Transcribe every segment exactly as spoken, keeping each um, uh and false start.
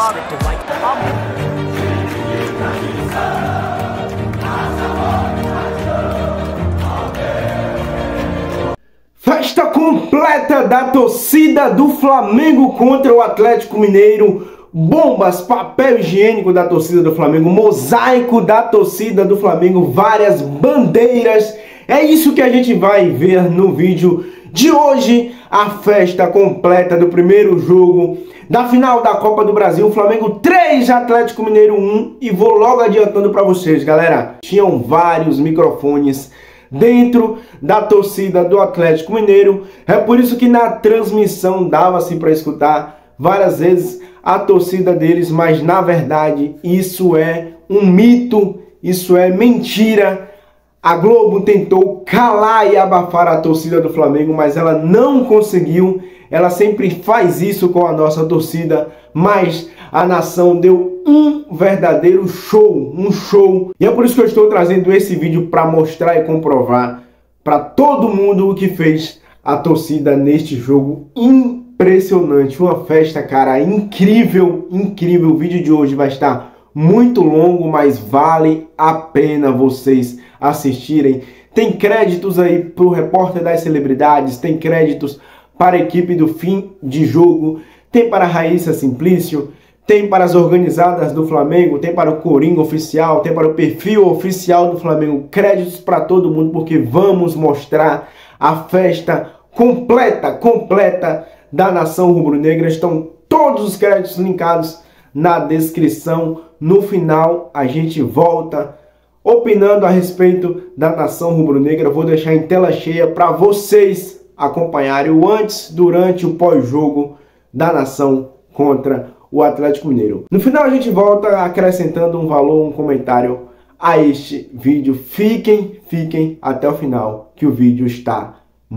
Festa completa da torcida do Flamengo contra o Atlético Mineiro. Bombas, papel higiênico da torcida do Flamengo, mosaico da torcida do Flamengo, várias bandeiras. É isso que a gente vai ver no vídeo de hoje. A festa completa do primeiro jogo da final da Copa do Brasil. Flamengo três, Atlético Mineiro um. E vou logo adiantando para vocês, galera. Tinham vários microfones dentro da torcida do Atlético Mineiro. É por isso que na transmissão dava-se para escutar várias vezes a torcida deles, mas na verdade isso é um mito, isso é mentira. A Globo tentou calar e abafar a torcida do Flamengo, mas ela não conseguiu. Ela sempre faz isso com a nossa torcida, mas a nação deu um verdadeiro show, um show. E é por isso que eu estou trazendo esse vídeo para mostrar e comprovar para todo mundo o que fez a torcida neste jogo impressionante. Uma festa, cara, incrível, incrível. O vídeo de hoje vai estar muito longo, mas vale a pena vocês assistirem. Tem créditos aí para o repórter das celebridades, tem créditos para a equipe do fim de jogo, tem para a Raíssa Simplício, tem para as organizadas do Flamengo, tem para o Coringa Oficial, tem para o perfil oficial do Flamengo. Créditos para todo mundo, porque vamos mostrar a festa completa, completa da nação rubro-negra. Estão todos os créditos linkados na descrição. No final a gente volta opinando a respeito da nação rubro-negra. Vou deixar em tela cheia para vocês acompanharem o antes, durante e o pós-jogo da nação contra o Atlético Mineiro. No final a gente volta acrescentando um valor, um comentário a este vídeo. Fiquem, fiquem até o final, que o vídeo está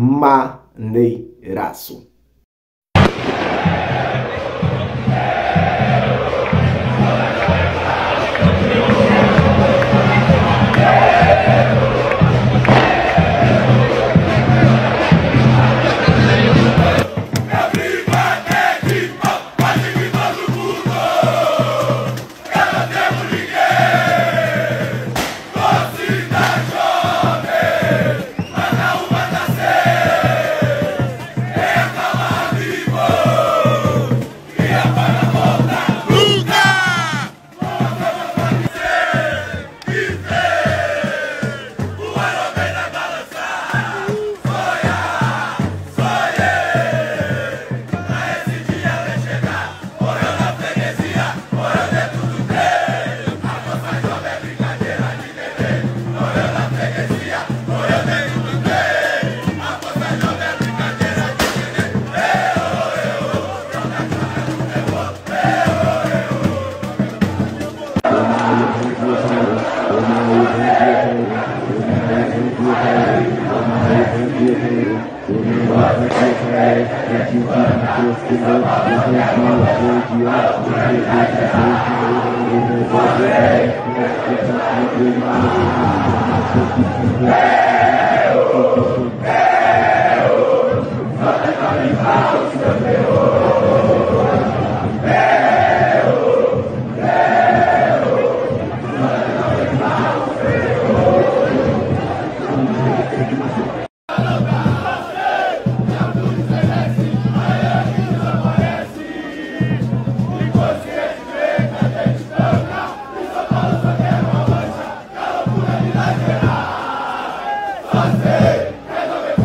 maneiraço. Fazer, resolver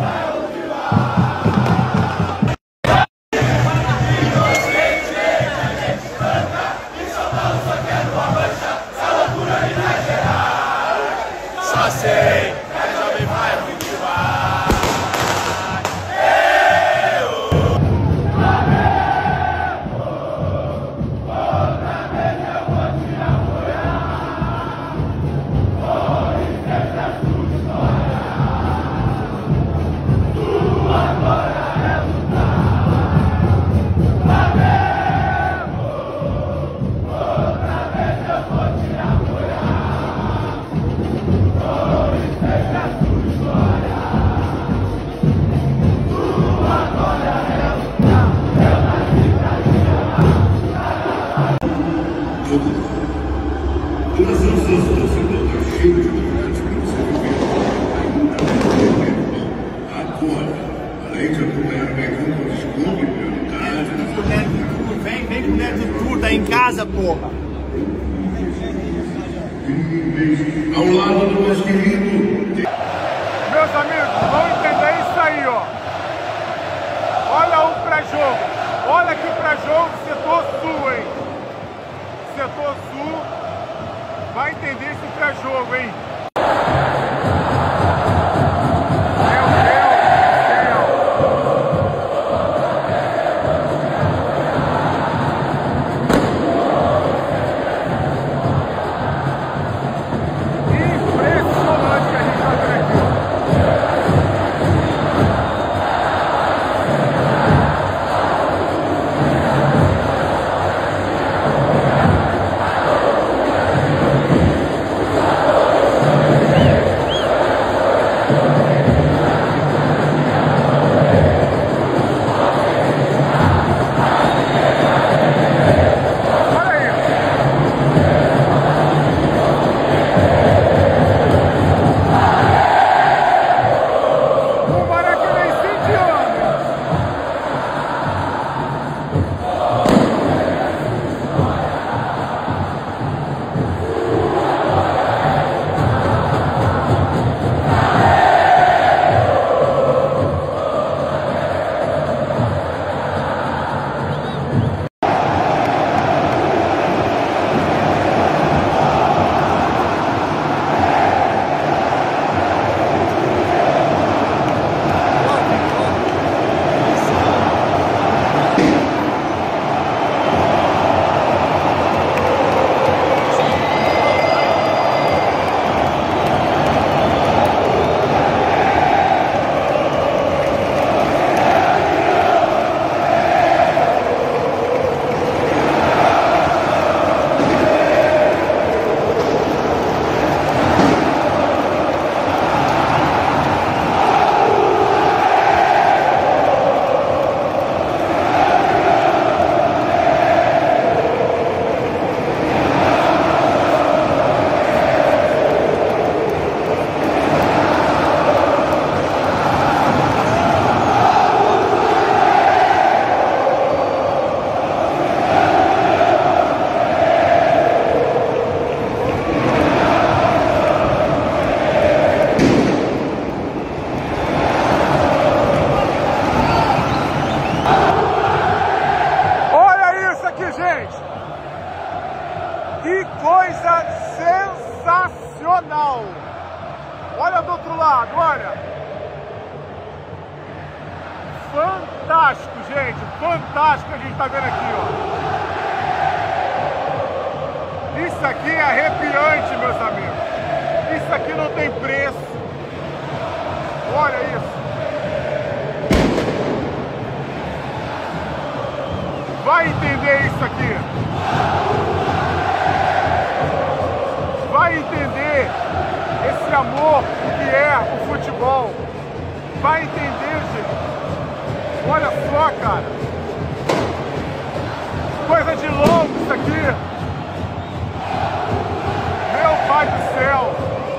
tá em casa, porra. Ao lado do nosso querido. Meus amigos, vão entender isso aí, ó. Olha o pré-jogo. Olha aqui o pré-jogo, setor sul, hein. Setor sul. Vai entender esse pré-jogo, hein. Que coisa sensacional! Olha do outro lado, olha! Fantástico, gente! Fantástico que a gente tá vendo aqui, ó! Isso aqui é arrepiante, meus amigos! Isso aqui não tem preço! Olha isso! Vai entender isso aqui! Vai entender esse amor que é o futebol. Vai entender, gente. Olha só, cara. Coisa de louco isso aqui. Meu pai do céu.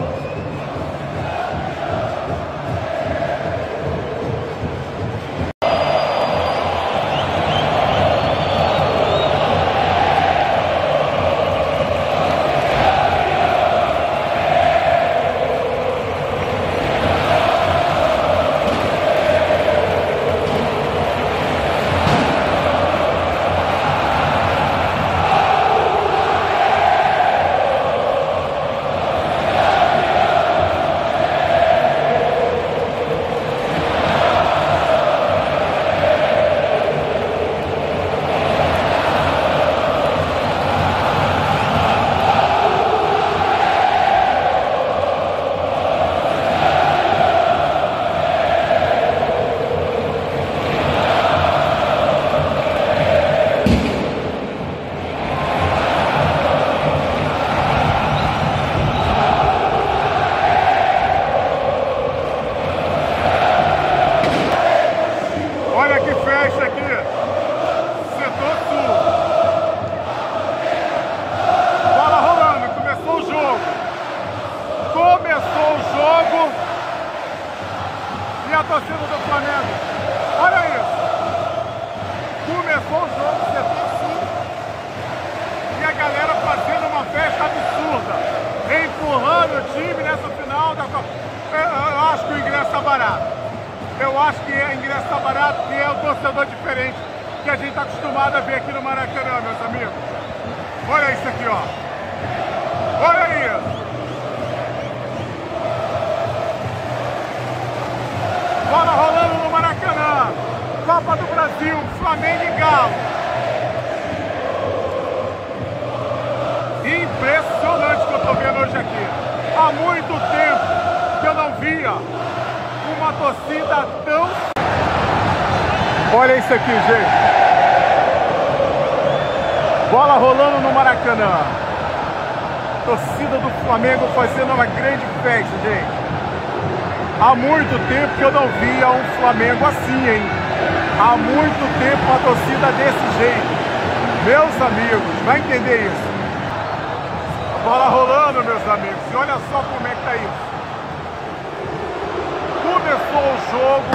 Olha que festa aqui, setor sul. Bola rolando, começou o jogo. Começou o jogo. E a torcida do Flamengo. Olha isso. Começou o jogo, setor sul. apoiando o time nessa final da Copa. Eu, eu acho que o ingresso está barato. Eu acho que o ingresso está barato porque é o torcedor diferente que a gente está acostumado a ver aqui no Maracanã, meus amigos. Olha isso aqui, ó. Olha isso. Bola rolando no Maracanã. Copa do Brasil, Flamengo e Galo. Impressionante que eu tô vendo hoje aqui. Há muito tempo que eu não via uma torcida tão... Olha isso aqui, gente. Bola rolando no Maracanã. Torcida do Flamengo fazendo uma grande festa, gente. Há muito tempo que eu não via um Flamengo assim, hein? Há muito tempo uma torcida desse jeito. Meus amigos, vai entender isso. Bola rolando, meus amigos. E olha só como é que tá isso. Começou o jogo.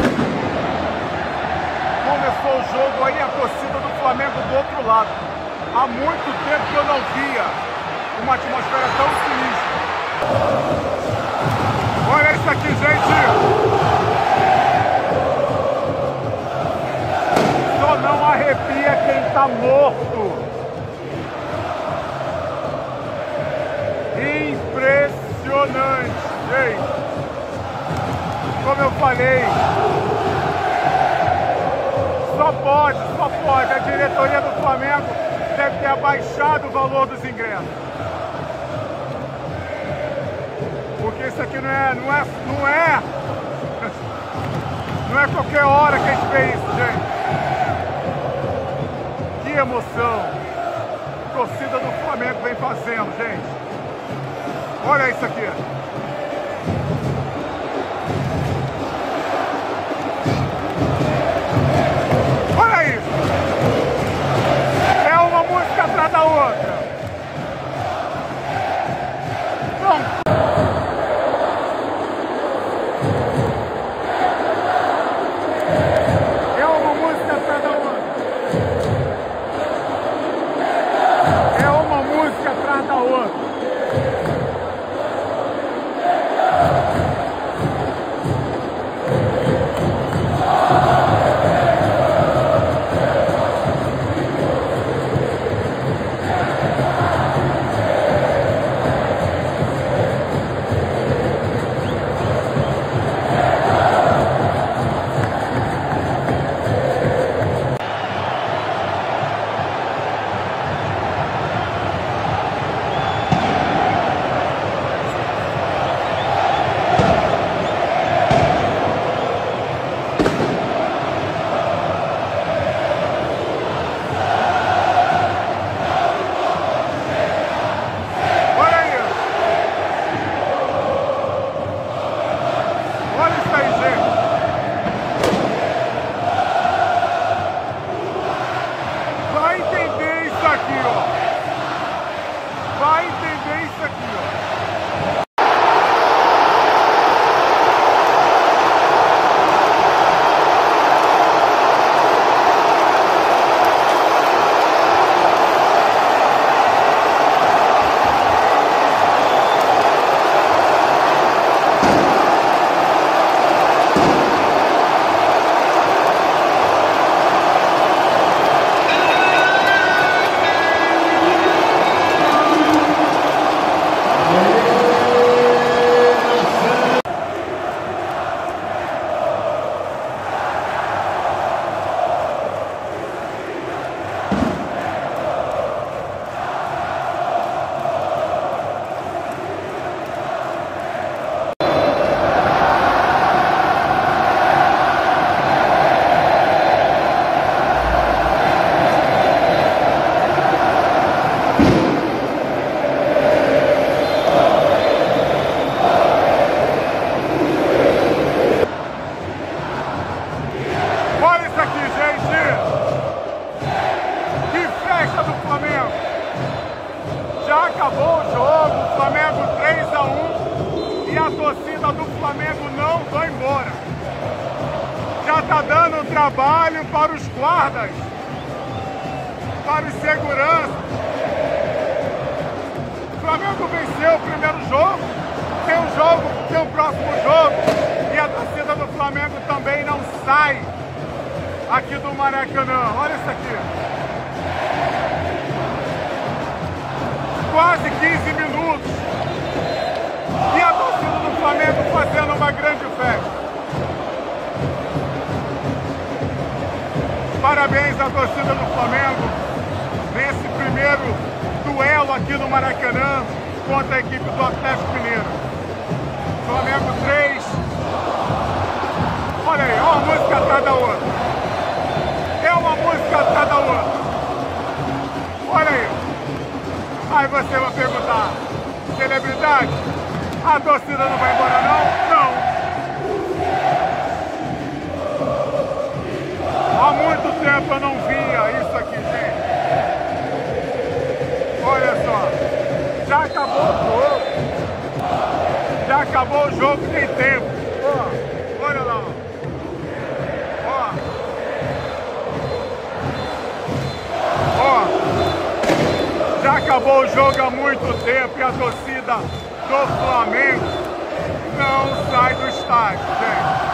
Começou o jogo aí a torcida do Flamengo do outro lado. Há muito tempo que eu não via uma atmosfera tão sinistra. Olha isso aqui, gente. Só não arrepia quem tá morto. Impressionante, gente. Como eu falei, só pode, só pode. A diretoria do Flamengo deve ter abaixado o valor dos ingressos. Porque isso aqui não é, não é, não é, não é qualquer hora que a gente vê isso, gente. Que emoção a torcida do Flamengo vem fazendo, gente. Olha isso aqui. Olha isso. É uma música atrás da outra. Não. Está dando trabalho para os guardas, para os seguranças. O Flamengo venceu o primeiro jogo, tem um jogo, tem um próximo jogo, e a torcida do Flamengo também não sai aqui do Maracanã. Olha isso aqui. Quase quinze minutos. E a torcida do Flamengo fazendo uma grande festa. Parabéns à torcida do Flamengo nesse primeiro duelo aqui no Maracanã contra a equipe do Atlético Mineiro. Flamengo três. Olha aí, uma música atrás da outra. É uma música atrás da outra. Olha aí. Aí você vai perguntar, celebridade, a torcida não vai embora não? Não. Há muito tempo eu não via isso aqui, gente. Olha só. Já acabou o jogo. Já acabou o jogo, tem tempo. Ó, olha lá. Ó. Ó. Já acabou o jogo há muito tempo e a torcida do Flamengo não sai do estádio, gente.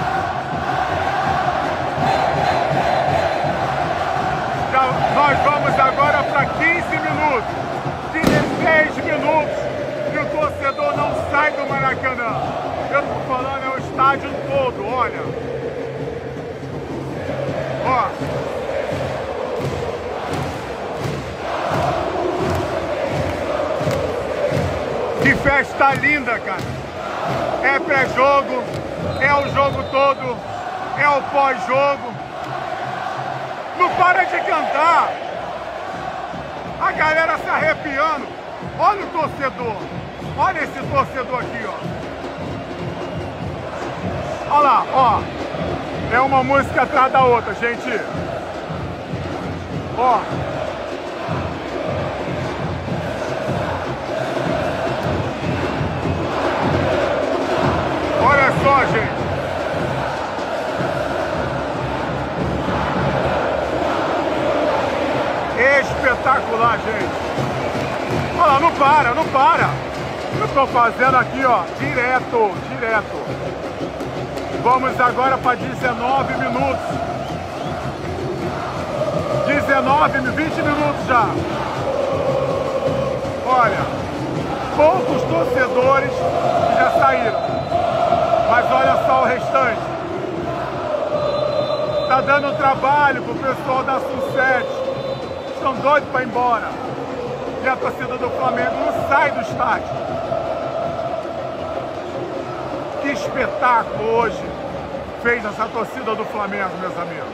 Nós vamos agora para quinze minutos, dezesseis minutos, e o torcedor não sai do Maracanã. Eu estou falando, é o estádio todo, olha. Ó. Que festa linda, cara. É pré-jogo, é o jogo todo, é o pós-jogo. Não para de cantar. A galera se arrepiando. Olha o torcedor. Olha esse torcedor aqui, ó. Olha lá, ó. É uma música atrás da outra, gente. Ó. Olha só, gente. Espetacular, gente. Olha lá, não para, não para. Eu tô fazendo aqui, ó, direto, direto. Vamos agora para dezenove minutos. dezenove, vinte minutos já. Olha, poucos torcedores que já saíram. Mas olha só o restante. Tá dando trabalho pro pessoal da Sunsete. Estão doidos para ir embora. E a torcida do Flamengo não sai do estádio. Que espetáculo hoje fez essa torcida do Flamengo, meus amigos.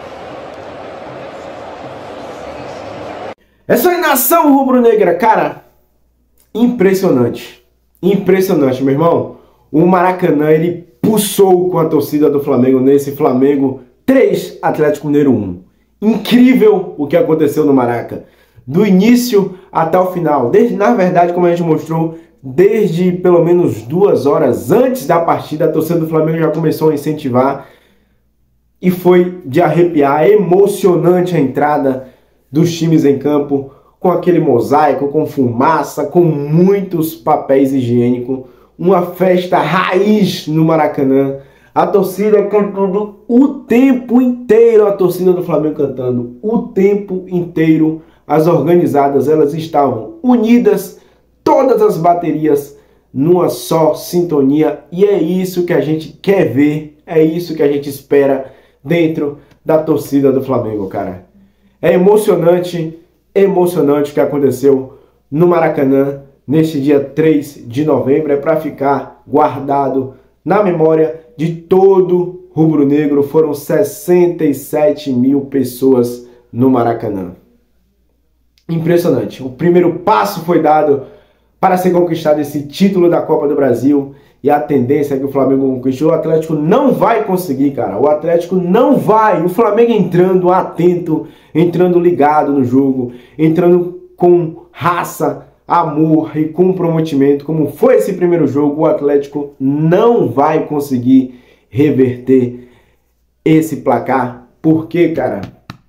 Essa nação rubro-negra, cara, impressionante. Impressionante, meu irmão. O Maracanã, ele pulsou com a torcida do Flamengo nesse Flamengo três, Atlético Mineiro um. Incrível o que aconteceu no Maraca, do início até o final. Desde, na verdade, como a gente mostrou, desde pelo menos duas horas antes da partida, a torcida do Flamengo já começou a incentivar e foi de arrepiar. Emocionante a entrada dos times em campo, com aquele mosaico, com fumaça, com muitos papéis higiênicos, uma festa raiz no Maracanã. A torcida cantando o tempo inteiro, a torcida do Flamengo cantando o tempo inteiro. As organizadas, elas estavam unidas, todas as baterias numa só sintonia. E é isso que a gente quer ver, é isso que a gente espera dentro da torcida do Flamengo, cara. É emocionante, emocionante o que aconteceu no Maracanã neste dia três de novembro. É para ficar guardado na memória de todo rubro-negro. Foram sessenta e sete mil pessoas no Maracanã. Impressionante. O primeiro passo foi dado para ser conquistado esse título da Copa do Brasil. E a tendência é que o Flamengo conquistou. O Atlético não vai conseguir, cara. O Atlético não vai. O Flamengo entrando atento, entrando ligado no jogo, entrando com raça, amor e comprometimento, como foi esse primeiro jogo. O Atlético não vai conseguir reverter esse placar, porque, cara,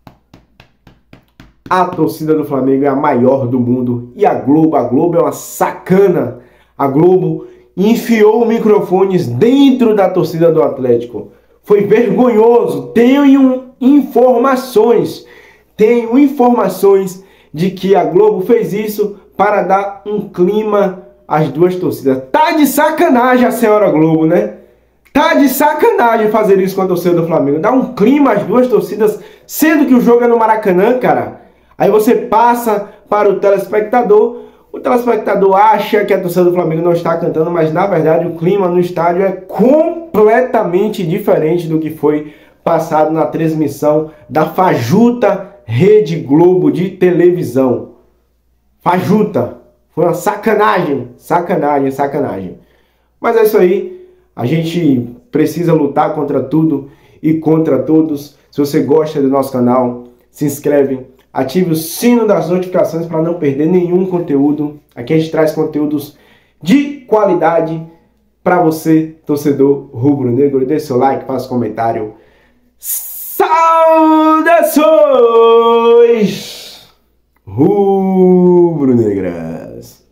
a torcida do Flamengo é a maior do mundo e a Globo, a Globo é uma sacana. A Globo e enfiou microfones dentro da torcida do Atlético. Foi vergonhoso. Tenho informações, tenho informações de que a Globo fez isso para dar um clima às duas torcidas. Tá de sacanagem a senhora Globo, né? Tá de sacanagem fazer isso com a torcida do Flamengo. Dar um clima às duas torcidas, sendo que o jogo é no Maracanã, cara. Aí você passa para o telespectador. O telespectador acha que a torcida do Flamengo não está cantando, mas na verdade o clima no estádio é completamente diferente do que foi passado na transmissão da fajuta Rede Globo de televisão. Fajuta. Foi uma sacanagem, sacanagem, sacanagem. Mas é isso aí. A gente precisa lutar contra tudo e contra todos. Se você gosta do nosso canal, se inscreve, ative o sino das notificações para não perder nenhum conteúdo. Aqui a gente traz conteúdos de qualidade para você, torcedor rubro-negro. Deixe seu like, faça um comentário. Saudações rubro-negras!